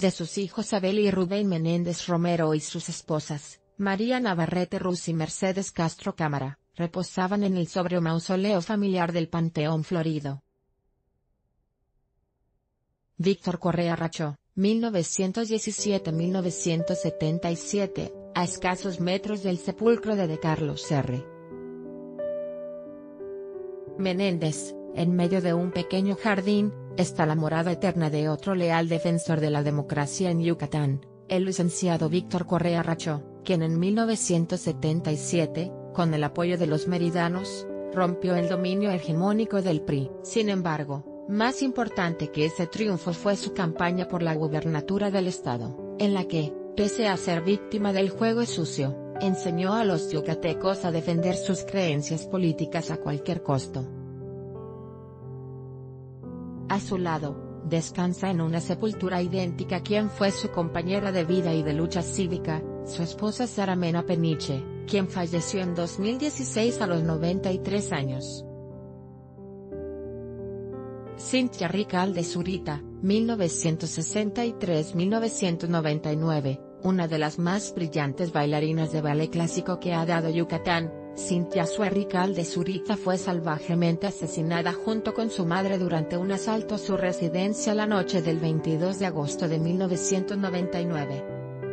de sus hijos Abel y Rubén Menéndez Romero y sus esposas, María Navarrete Ruz y Mercedes Castro Cámara, reposaban en el sobrio mausoleo familiar del Panteón Florido. Víctor Correa Racho, 1917-1977, a escasos metros del sepulcro de Carlos R. Menéndez, en medio de un pequeño jardín, está la morada eterna de otro leal defensor de la democracia en Yucatán, el licenciado Víctor Correa Racho, quien en 1977, con el apoyo de los meridanos, rompió el dominio hegemónico del PRI. Sin embargo, más importante que ese triunfo fue su campaña por la gubernatura del estado, en la que, pese a ser víctima del juego sucio, enseñó a los yucatecos a defender sus creencias políticas a cualquier costo. A su lado, descansa en una sepultura idéntica quien fue su compañera de vida y de lucha cívica, su esposa Sara Mena Peniche, quien falleció en 2016 a los 93 años. Cintia Ricalde Zurita, 1963-1999, una de las más brillantes bailarinas de ballet clásico que ha dado Yucatán, Cintia Sue Ricalde Zurita fue salvajemente asesinada junto con su madre durante un asalto a su residencia la noche del 22 de agosto de 1999.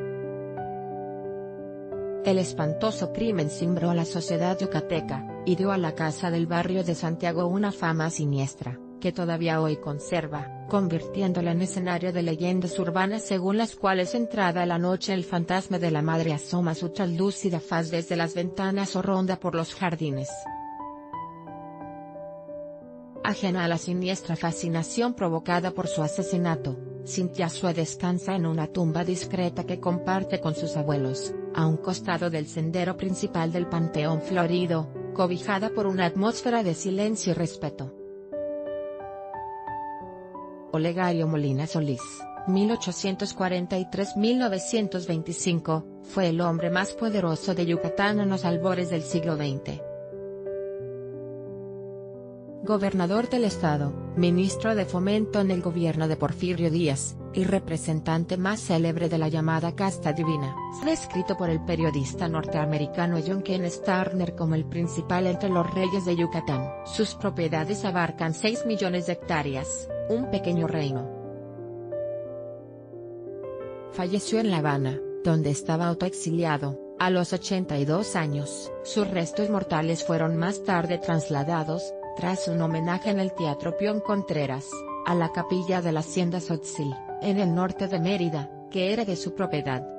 El espantoso crimen cimbró a la sociedad yucateca, y dio a la Casa del Barrio de Santiago una fama siniestra, que todavía hoy conserva, convirtiéndola en escenario de leyendas urbanas según las cuales entrada la noche el fantasma de la madre asoma su translúcida faz desde las ventanas o ronda por los jardines. Ajena a la siniestra fascinación provocada por su asesinato, Cintia Sue descansa en una tumba discreta que comparte con sus abuelos, a un costado del sendero principal del Panteón Florido, cobijada por una atmósfera de silencio y respeto. Olegario Molina Solís, 1843-1925, fue el hombre más poderoso de Yucatán en los albores del siglo XX. Gobernador del estado, ministro de Fomento en el gobierno de Porfirio Díaz, y representante más célebre de la llamada casta divina, descrito por el periodista norteamericano John Kenneth Turner como el principal entre los reyes de Yucatán. Sus propiedades abarcan 6 millones de hectáreas, un pequeño reino. Falleció en La Habana, donde estaba autoexiliado, a los 82 años. Sus restos mortales fueron más tarde trasladados, tras un homenaje en el Teatro Pion Contreras, a la capilla de la Hacienda Tzotzil, en el norte de Mérida, que era de su propiedad.